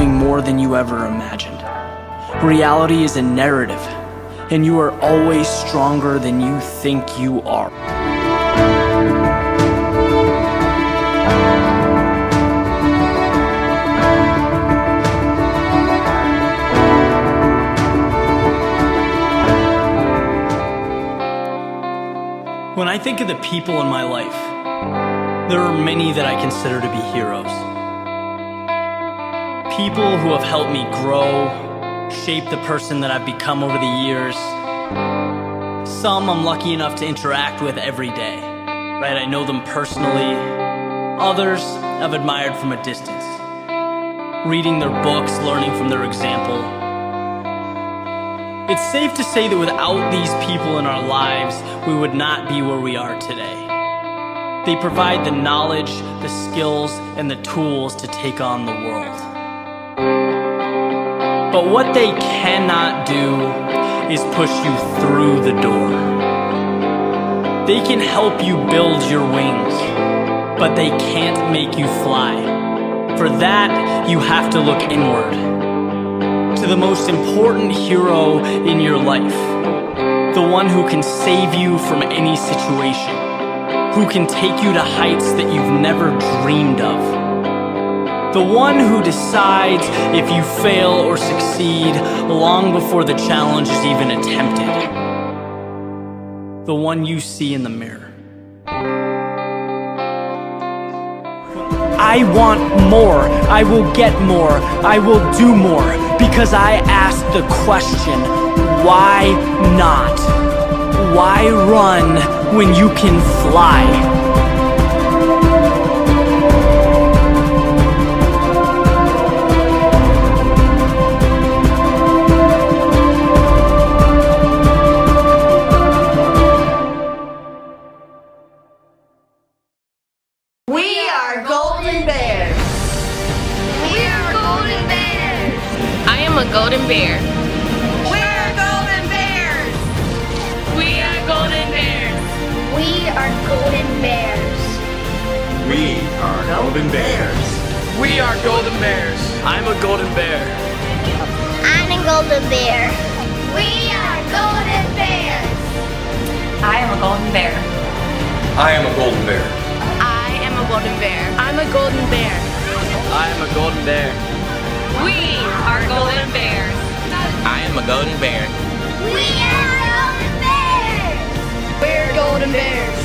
doing more than you ever imagined. Reality is a narrative, and you are always stronger than you think you are. When I think of the people in my life, there are many that I consider to be heroes. People who have helped me grow, shape the person that I've become over the years. Some I'm lucky enough to interact with every day, right? I know them personally. Others I've admired from a distance, reading their books, learning from their example. It's safe to say that without these people in our lives, we would not be where we are today. They provide the knowledge, the skills, and the tools to take on the world. But what they cannot do is push you through the door. They can help you build your wings, but they can't make you fly. For that, you have to look inward, to the most important hero in your life, the one who can save you from any situation, who can take you to heights that you've never dreamed of, the one who decides if you fail or succeed long before the challenge is even attempted, the one you see in the mirror. I want more, I will get more, I will do more, because I asked the question, why not? Why run when you can fly? We are golden bears. We are golden bears. I am a golden bear. We're golden bears. We are golden bears. We are golden bears. We are golden bears. We are golden bears. I'm a golden bear. I'm a golden bear. We are golden bears. I am a golden bear. I am a golden bear. I am a golden bear. I'm a golden bear. I am a golden bear. We are golden bears. I am a golden bear. We are golden bears. We're golden bears.